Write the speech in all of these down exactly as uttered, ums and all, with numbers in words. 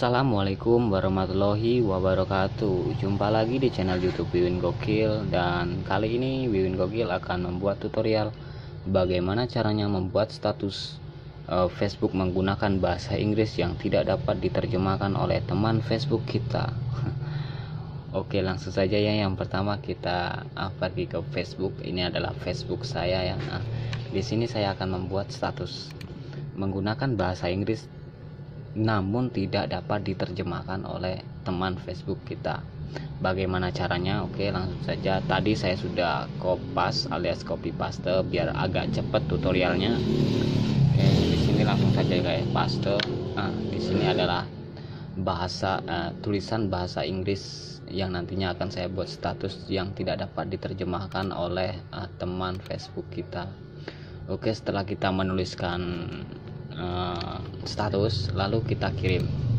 Assalamualaikum warahmatullahi wabarakatuh. Jumpa lagi di channel YouTube Wiwin Gokil, dan kali ini Wiwin Gokil akan membuat tutorial bagaimana caranya membuat status uh, Facebook menggunakan bahasa Inggris yang tidak dapat diterjemahkan oleh teman Facebook kita. Oke, langsung saja ya. Yang pertama kita uh, pergi ke Facebook. Ini adalah Facebook saya ya. Nah, di sini saya akan membuat status menggunakan bahasa Inggris namun tidak dapat diterjemahkan oleh teman Facebook kita. Bagaimana caranya? Oke, langsung saja. Tadi saya sudah kopas alias copy paste biar agak cepat tutorialnya. Oke, di sini langsung saja guys, paste. Nah, di sini adalah bahasa uh, tulisan bahasa Inggris yang nantinya akan saya buat status yang tidak dapat diterjemahkan oleh uh, teman Facebook kita. Oke, setelah kita menuliskan Uh, status, lalu kita kirim.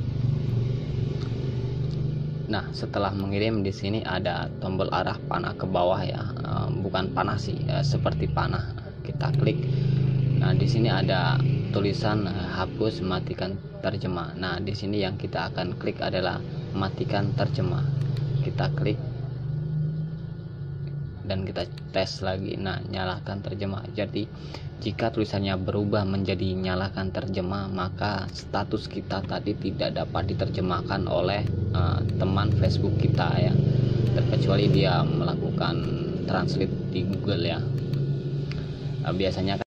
Nah, setelah mengirim, di sini ada tombol arah panah ke bawah ya, uh, bukan panah sih, uh, seperti panah. Kita klik. Nah, di sini ada tulisan uh, hapus matikan terjemah. Nah, di sini yang kita akan klik adalah matikan terjemah. Kita klik dan kita tes lagi. Nah, nyalakan terjemah. Jadi jika tulisannya berubah menjadi nyalakan terjemah, maka status kita tadi tidak dapat diterjemahkan oleh uh, teman Facebook kita ya, terkecuali dia melakukan translate di Google ya. Uh, biasanya